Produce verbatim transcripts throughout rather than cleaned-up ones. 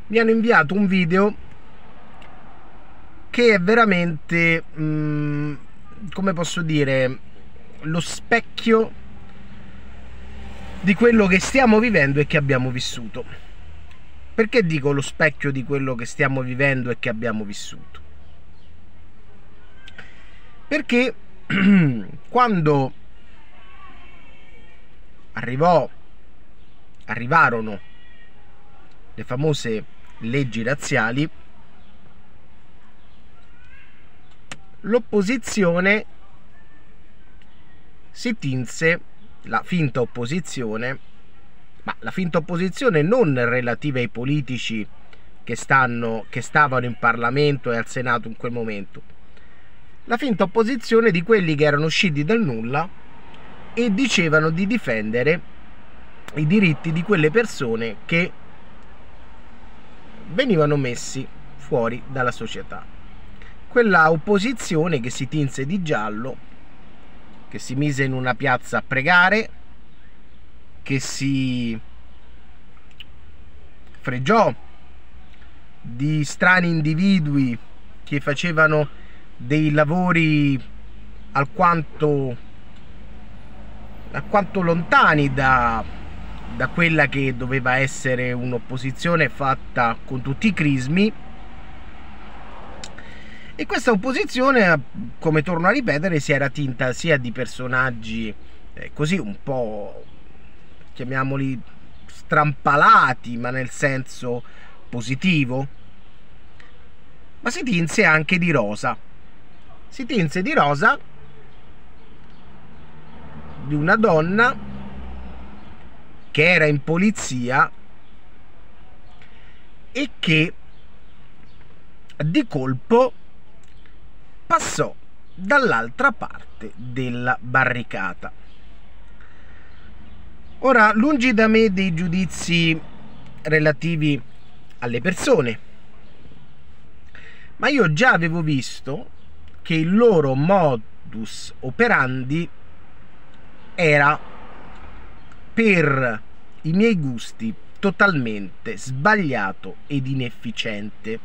mi hanno inviato un video che è veramente, mh, come posso dire, lo specchio di quello che stiamo vivendo e che abbiamo vissuto. Perché dico lo specchio di quello che stiamo vivendo e che abbiamo vissuto? Perché quando arrivò, arrivarono le famose leggi razziali, l'opposizione si tinse, la finta opposizione, ma la finta opposizione non relativa ai politici che, stanno, che stavano in Parlamento e al Senato in quel momento, la finta opposizione di quelli che erano usciti dal nulla e dicevano di difendere i diritti di quelle persone che venivano messi fuori dalla società. Quella opposizione che si tinse di giallo, che si mise in una piazza a pregare, che si fregiò di strani individui che facevano dei lavori alquanto, alquanto lontani da, da quella che doveva essere un'opposizione fatta con tutti i crismi. E questa opposizione, come torno a ripetere, si era tinta sia di personaggi eh, così un po', chiamiamoli, strampalati, ma nel senso positivo, ma si tinse anche di rosa. Si tinse di rosa di una donna che era in polizia e che di colpo passò dall'altra parte della barricata. Ora, lungi da me dei giudizi relativi alle persone, ma io già avevo visto che il loro modus operandi era, per i miei gusti, totalmente sbagliato ed inefficiente.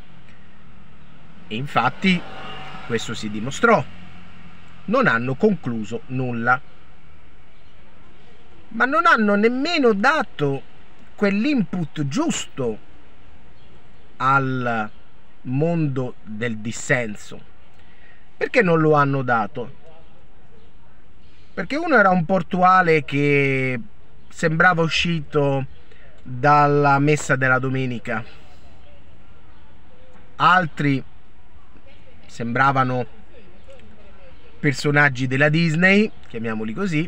E infatti questo si dimostrò. Non hanno concluso nulla, ma non hanno nemmeno dato quell'input giusto al mondo del dissenso. Perché non lo hanno dato? Perché uno era un portuale che sembrava uscito dalla messa della domenica, altri sembravano personaggi della Disney, chiamiamoli così,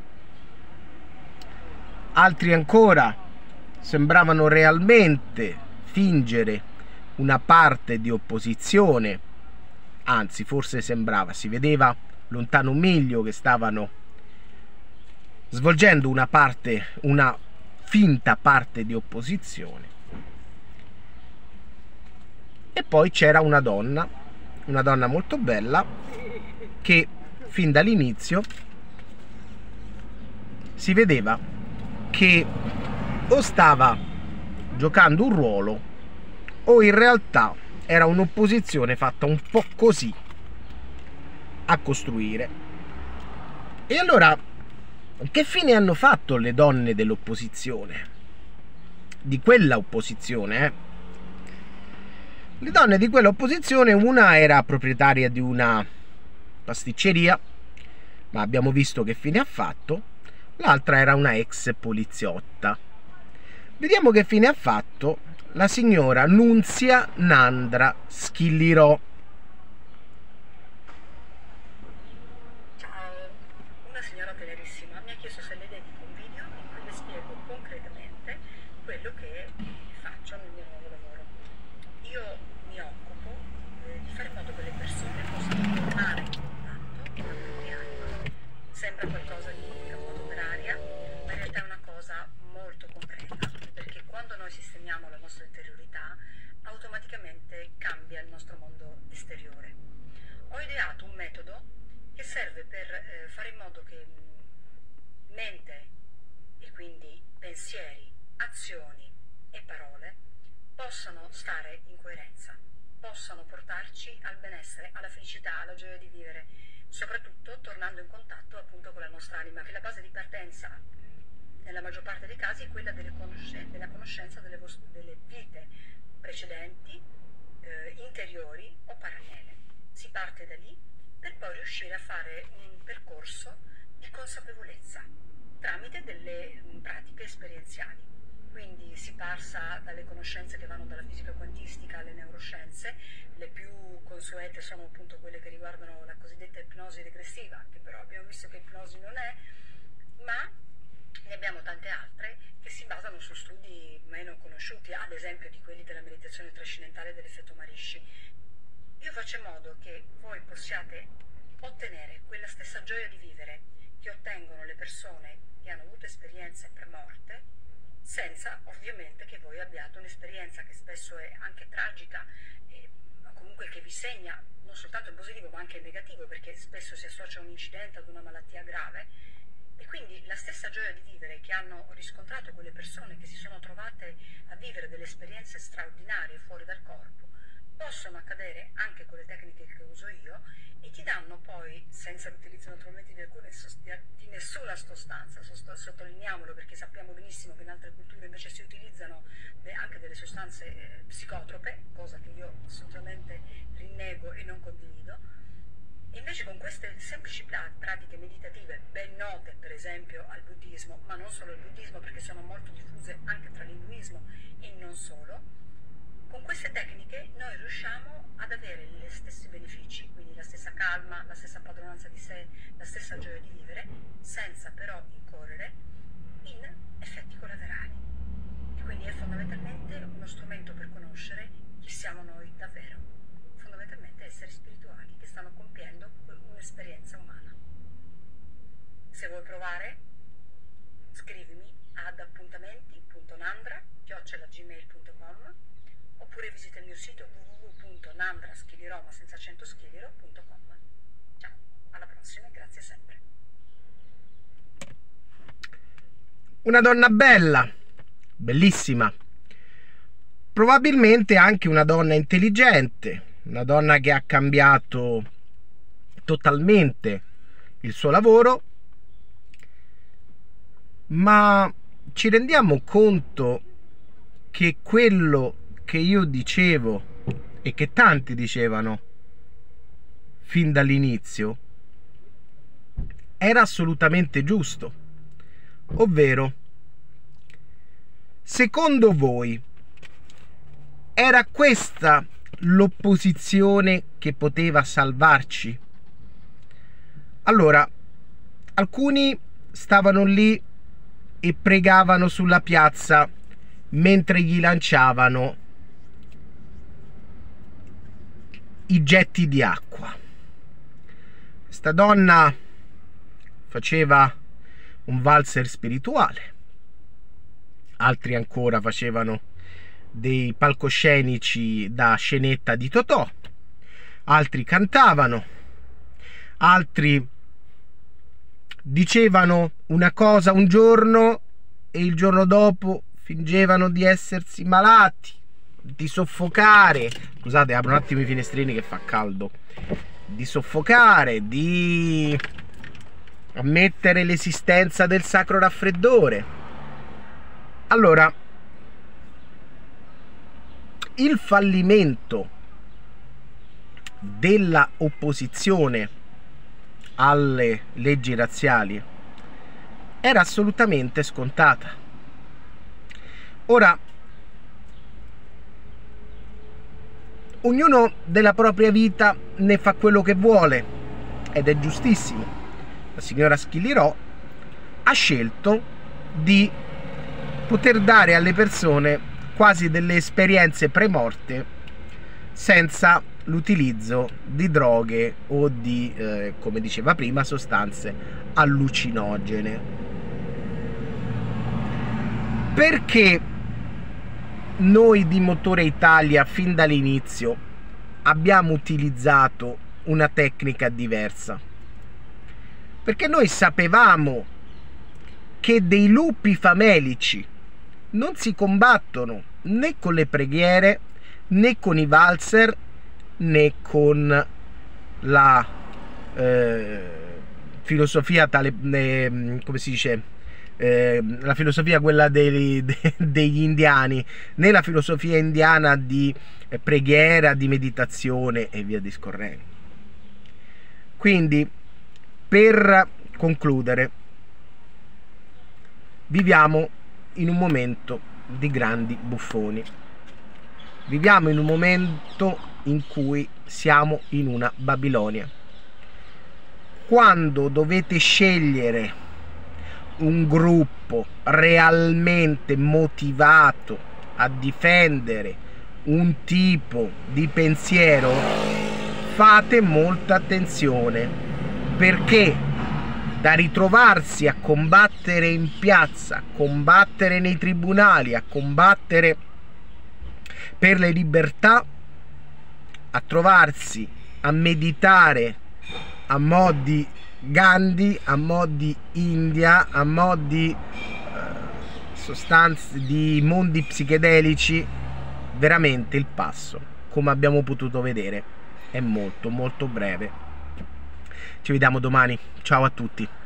altri ancora sembravano realmente fingere una parte di opposizione, anzi forse sembrava, si vedeva lontano un miglio che stavano svolgendo una parte, una finta parte di opposizione. E poi c'era una donna, una donna molto bella, che fin dall'inizio si vedeva che o stava giocando un ruolo o in realtà era un'opposizione fatta un po' così a costruire. E allora, che fine hanno fatto le donne dell'opposizione? Di quella opposizione, eh? Le donne di quella opposizione, una era proprietaria di una pasticceria, ma abbiamo visto che fine ha fatto. L'altra era una ex poliziotta. Vediamo che fine ha fatto la signora Nunzia Nandra Schillirò. Ciao, una signora tenerissima mi ha chiesto se le dedico un video in cui le spiego concretamente quello che faccio nel mio nuovo lavoro. Io mi occupo eh, di fare in modo che le persone possano tornare in contatto con la propria anima. Sembra qualcosa di cavuto per aria, ma in realtà è una cosa molto concreta, perché quando noi sistemiamo la nostra interiorità, automaticamente cambia il nostro mondo esteriore. Ho ideato un metodo che serve per eh, fare in modo che mh, mente, e quindi pensieri, azioni e parole, possano stare in coerenza, possano portarci al benessere, alla felicità, alla gioia di vivere, soprattutto tornando in contatto appunto con la nostra anima, che la base di partenza nella maggior parte dei casi è quella delle conoscenze, della conoscenza delle, delle vite precedenti, eh, interiori o parallele. Si parte da lì per poi riuscire a fare un percorso di consapevolezza tramite delle mh, pratiche esperienziali. Quindi si passa dalle conoscenze che vanno dalla fisica quantistica alle neuroscienze. Le più consuete sono appunto quelle che riguardano la cosiddetta ipnosi regressiva, che però abbiamo visto che ipnosi non è, ma ne abbiamo tante altre che si basano su studi meno conosciuti, ad esempio di quelli della meditazione trascendentale dell'effetto Maharishi. Io faccio in modo che voi possiate ottenere quella stessa gioia di vivere che ottengono le persone che hanno avuto esperienze premorte, senza ovviamente che voi abbiate un'esperienza che spesso è anche tragica, eh, ma comunque che vi segna non soltanto in positivo ma anche in negativo, perché spesso si associa a un incidente, ad una malattia grave. E quindi la stessa gioia di vivere che hanno riscontrato quelle persone che si sono trovate a vivere delle esperienze straordinarie fuori dal corpo, possono accadere anche con le tecniche che uso io, e ti danno poi, senza l'utilizzo naturalmente di, alcune, di nessuna sostanza, sottolineiamolo perché sappiamo benissimo che in altre culture invece si utilizzano anche delle sostanze eh, psicotrope, cosa che io assolutamente rinnego e non condivido. E invece con queste semplici pratiche meditative, ben note per esempio al buddismo, ma non solo al buddismo perché sono molto diffuse anche tra l'induismo e non solo, con queste tecniche noi riusciamo ad avere gli stessi benefici, quindi la stessa calma, la stessa padronanza di sé, la stessa gioia di vivere, senza però incorrere in effetti collaterali. E quindi è fondamentalmente uno strumento per conoscere chi siamo noi davvero, fondamentalmente esseri spirituali che stanno compiendo un'esperienza umana. Se vuoi provare, scrivimi ad appuntamenti punto nandra chiocciola gmail punto com oppure visita il mio sito w w w punto nandra schiliroma senza accento schiliro punto com. Ciao, alla prossima e grazie sempre. Una donna bella, bellissima, probabilmente anche una donna intelligente, una donna che ha cambiato totalmente il suo lavoro, ma ci rendiamo conto che quello che io dicevo e che tanti dicevano fin dall'inizio era assolutamente giusto, ovvero, secondo voi era questa l'opposizione che poteva salvarci? Allora, alcuni stavano lì e pregavano sulla piazza mentre gli lanciavano i getti di acqua. Questa donna faceva un valzer spirituale, altri ancora facevano dei palcoscenici da scenetta di Totò, altri cantavano, altri dicevano una cosa un giorno e il giorno dopo fingevano di essersi malati, di soffocare, scusate, apro un attimo i finestrini che fa caldo, di soffocare, di ammettere l'esistenza del sacro raffreddore. Allora, il fallimento della opposizione alle leggi razziali era assolutamente scontata. Ora, ognuno della propria vita ne fa quello che vuole ed è giustissimo. La signora Schillirò ha scelto di poter dare alle persone quasi delle esperienze premorte senza l'utilizzo di droghe o di, eh, come diceva prima, sostanze allucinogene. Perché noi di Motore Italia fin dall'inizio abbiamo utilizzato una tecnica diversa? Perché noi sapevamo che dei lupi famelici non si combattono né con le preghiere, né con i valzer, né con la eh, filosofia tale, eh, come si dice, eh, la filosofia quella dei, de, degli indiani, né la filosofia indiana di eh, preghiera, di meditazione e via discorrendo. Quindi, per concludere, viviamo in un momento di grandi buffoni. Viviamo in un momento in cui siamo in una Babilonia. Quando dovete scegliere un gruppo realmente motivato a difendere un tipo di pensiero, fate molta attenzione, perché da ritrovarsi a combattere in piazza, a combattere nei tribunali, a combattere per le libertà, a trovarsi a meditare a mo' di Gandhi, a mo' di India, a mo' di eh, sostanze, di mondi psichedelici, veramente il passo, come abbiamo potuto vedere, è molto molto breve. Ci vediamo domani, ciao a tutti.